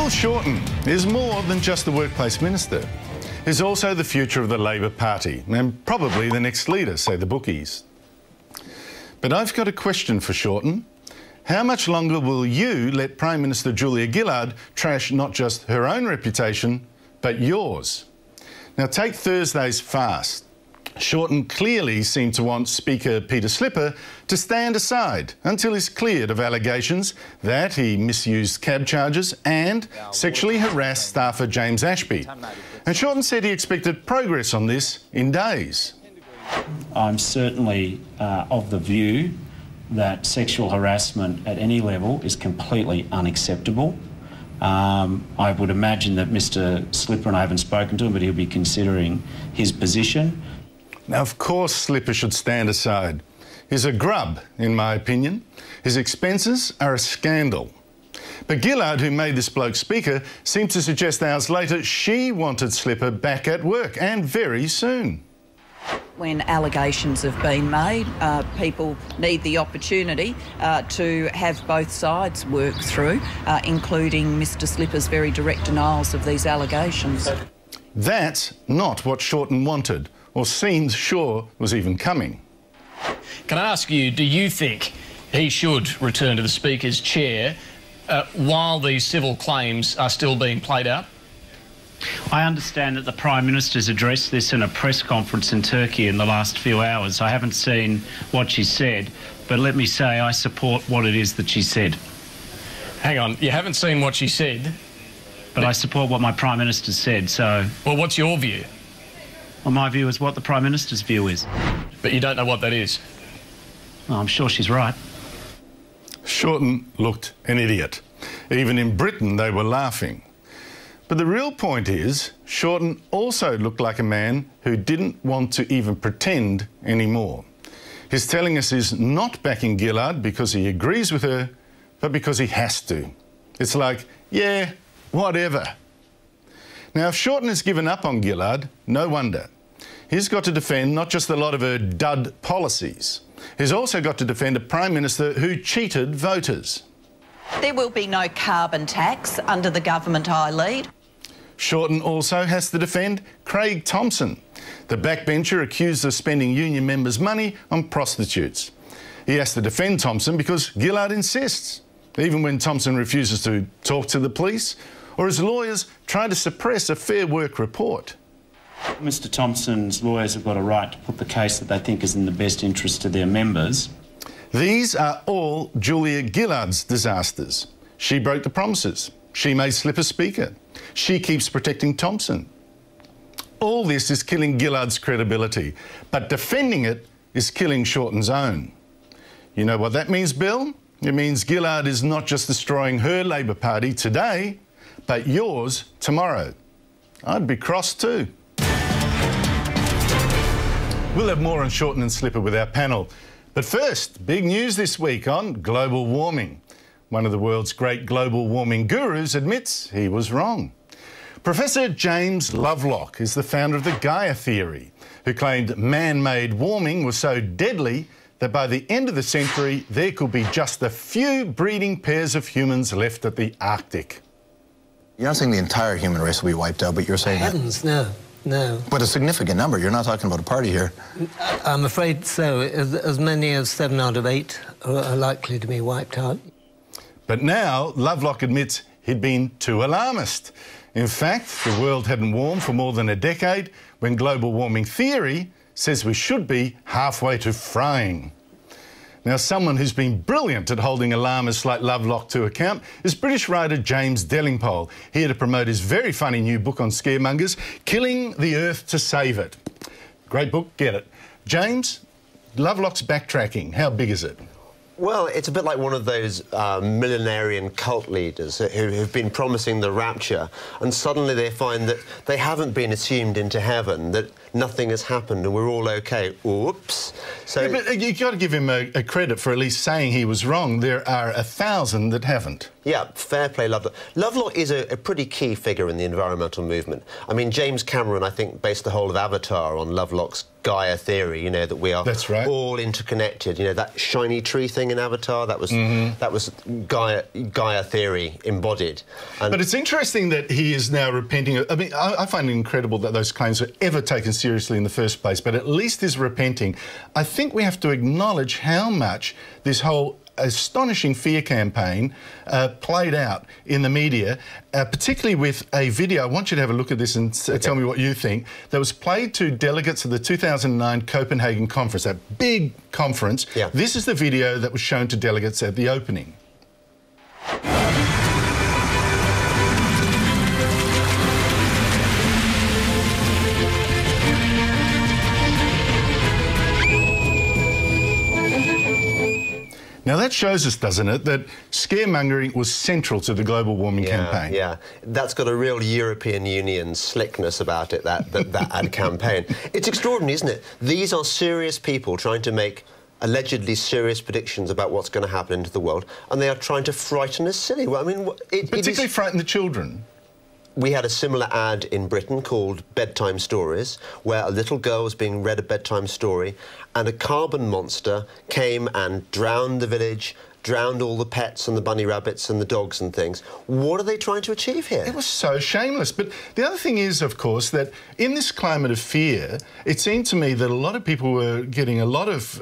Bill Shorten is more than just the workplace minister. He's also the future of the Labor Party and probably the next leader, say the bookies. But I've got a question for Shorten. How much longer will you let Prime Minister Julia Gillard trash not just her own reputation, but yours? Now, take Thursday's fast. Shorten clearly seemed to want Speaker Peter Slipper to stand aside until he's cleared of allegations that he misused cab charges and sexually harassed staffer James Ashby. And Shorten said he expected progress on this in days. I'm certainly of the view that sexual harassment at any level is completely unacceptable. I would imagine that Mr Slipper, and I haven't spoken to him, but he'll be considering his position. Now, of course, Slipper should stand aside. He's a grub, in my opinion. His expenses are a scandal. But Gillard, who made this bloke Speaker, seemed to suggest hours later she wanted Slipper back at work, and very soon. When allegations have been made, people need the opportunity to have both sides work through, including Mr Slipper's very direct denials of these allegations. That's not what Shorten wanted, or seemed sure was even coming. Can I ask you, do you think he should return to the Speaker's chair while these civil claims are still being played out? I understand that the Prime Minister's addressed this in a press conference in Turkey in the last few hours. I haven't seen what she said, but let me say I support what it is that she said. Hang on, you haven't seen what she said? But I support what my Prime Minister said, so... Well, what's your view? Well, my view is what the Prime Minister's view is. But you don't know what that is? Well, I'm sure she's right. Shorten looked an idiot. Even in Britain, they were laughing. But the real point is, Shorten also looked like a man who didn't want to even pretend anymore. His telling us is not backing Gillard because he agrees with her, but because he has to. It's like, yeah, whatever. Now, if Shorten has given up on Gillard, no wonder. He's got to defend not just a lot of her dud policies. He's also got to defend a Prime Minister who cheated voters. There will be no carbon tax under the government I lead. Shorten also has to defend Craig Thomson, the backbencher accused of spending union members' money on prostitutes. He has to defend Thomson because Gillard insists, even when Thomson refuses to talk to the police, or his lawyers try to suppress a Fair Work report. Mr Thomson's lawyers have got a right to put the case that they think is in the best interest of their members. These are all Julia Gillard's disasters. She broke the promises. She made Slipper Speaker. She keeps protecting Thomson. All this is killing Gillard's credibility, but defending it is killing Shorten's own. You know what that means, Bill? It means Gillard is not just destroying her Labor Party today, but yours tomorrow. I'd be cross too. We'll have more on Shorten and Slipper with our panel. But first, big news this week on global warming. One of the world's great global warming gurus admits he was wrong. Professor James Lovelock is the founder of the Gaia theory, who claimed man-made warming was so deadly that by the end of the century there could be just a few breeding pairs of humans left at the Arctic. You're not saying the entire human race will be wiped out, but you're saying Heavens, no. No. But a significant number. You're not talking about a party here. I'm afraid so. As many as 7 out of 8 are likely to be wiped out. But now Lovelock admits he'd been too alarmist. In fact, the world hadn't warmed for more than a decade when global warming theory says we should be halfway to frying. Now, someone who's been brilliant at holding alarmists like Lovelock to account is British writer James Delingpole, here to promote his very funny new book on scaremongers, Killing the Earth to Save It. Great book, get it. James, Lovelock's backtracking, how big is it? Well, it's a bit like one of those millenarian cult leaders who've been promising the rapture, and suddenly they find that they haven't been assumed into heaven, that nothing has happened and we're all OK. Oops. So, yeah, but you've got to give him a credit for at least saying he was wrong. There are 1,000 that haven't. Yeah, fair play, Lovelock. Lovelock is a pretty key figure in the environmental movement. I mean, James Cameron, I think, based the whole of Avatar on Lovelock's Gaia theory, you know, that we are all interconnected. You know, that shiny tree thing in Avatar, that was Gaia theory embodied. But it's interesting that he is now repenting. I mean, I find it incredible that those claims were ever taken seriously in the first place, but at least he's repenting. I think we have to acknowledge how much this whole astonishing fear campaign played out in the media, particularly with a video. I want you to have a look at this and tell me what you think. That was played to delegates of the 2009 Copenhagen conference, that big conference. Yeah. This is the video that was shown to delegates at the opening. Now that shows us, doesn't it, that scaremongering was central to the global warming campaign. Yeah, that's got a real European Union slickness about it, that ad campaign. It's extraordinary, isn't it? These are serious people trying to make allegedly serious predictions about what's going to happen into the world, and they are trying to frighten us silly. Well, I mean, particularly frighten the children. We had a similar ad in Britain called Bedtime Stories, where a little girl was being read a bedtime story and a carbon monster came and drowned the village, drowned all the pets and the bunny rabbits and the dogs and things. What are they trying to achieve here? It was so shameless. But the other thing is, of course, that in this climate of fear, it seemed to me that a lot of people were getting a lot of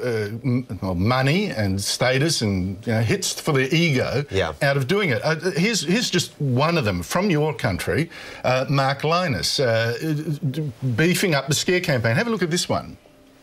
money and status and hits for their ego out of doing it. Here's just one of them from your country, Mark Linus, beefing up the scare campaign. Have a look at this one.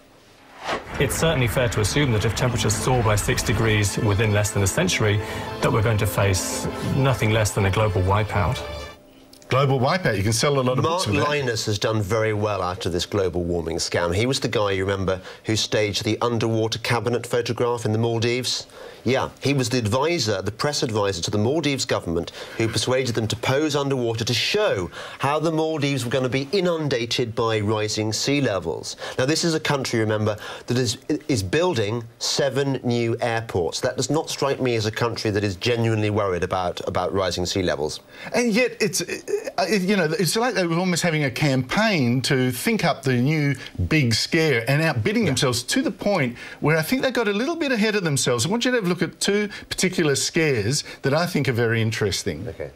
It's certainly fair to assume that if temperatures soar by 6 degrees within less than a century, that we're going to face nothing less than a global wipeout. Global wipeout. You can sell a lot of books with that. Mark Linus has done very well out of this global warming scam. He was the guy, you remember, who staged the underwater cabinet photograph in the Maldives. Yeah, he was the advisor, the press advisor to the Maldives government who persuaded them to pose underwater to show how the Maldives were going to be inundated by rising sea levels. Now, this is a country, remember, that is building 7 new airports. That does not strike me as a country that is genuinely worried about rising sea levels. And yet, it's like they were almost having a campaign to think up the new big scare and outbidding themselves to the point where I think they got a little bit ahead of themselves. I want you to have a look at 2 particular scares that I think are very interesting. Okay.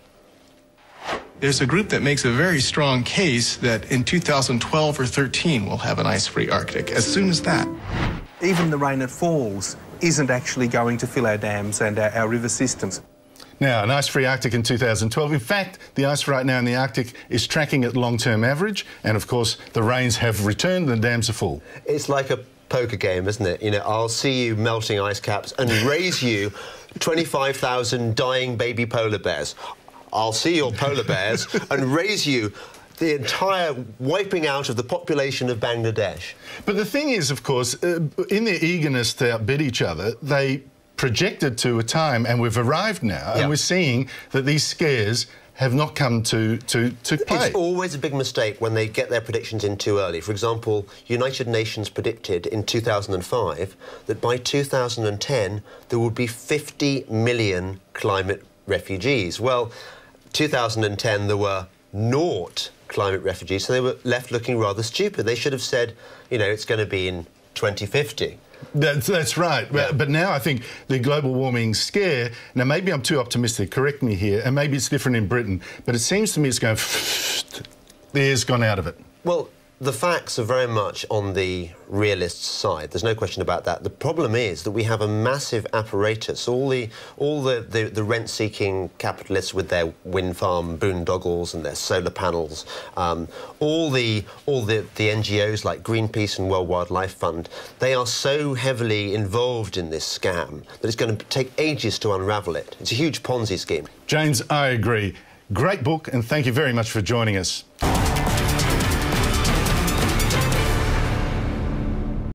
There's a group that makes a very strong case that in 2012 or 13 we'll have an ice-free Arctic. As soon as that. Even the rain that falls isn't actually going to fill our dams and our river systems. Now, an ice-free Arctic in 2012. In fact, the ice right now in the Arctic is tracking at long-term average, and of course the rains have returned and the dams are full. It's like a poker game, isn't it? You know, I'll see you melting ice caps and raise you 25,000 dying baby polar bears. I'll see your polar bears and raise you the entire wiping out of the population of Bangladesh. But the thing is, of course, in their eagerness to outbid each other, they projected to a time, and we've arrived now, and we're seeing that these scares have not come to play. It's always a big mistake when they get their predictions in too early. For example, United Nations predicted in 2005 that by 2010 there would be 50 million climate refugees. Well, 2010 there were 0 climate refugees, so they were left looking rather stupid. They should have said, you know, it's going to be in 2050. That's right. Yeah. But now I think the global warming scare, now maybe I'm too optimistic, correct me here, and maybe it's different in Britain, but it seems to me it's going, the air's gone out of it. Well, the facts are very much on the realists' side. There's no question about that. The problem is that we have a massive apparatus. All the rent-seeking capitalists with their wind farm boondoggles and their solar panels, all the NGOs like Greenpeace and World Wildlife Fund, they are so heavily involved in this scam that it's going to take ages to unravel it. It's a huge Ponzi scheme. James, I agree. Great book, and thank you very much for joining us.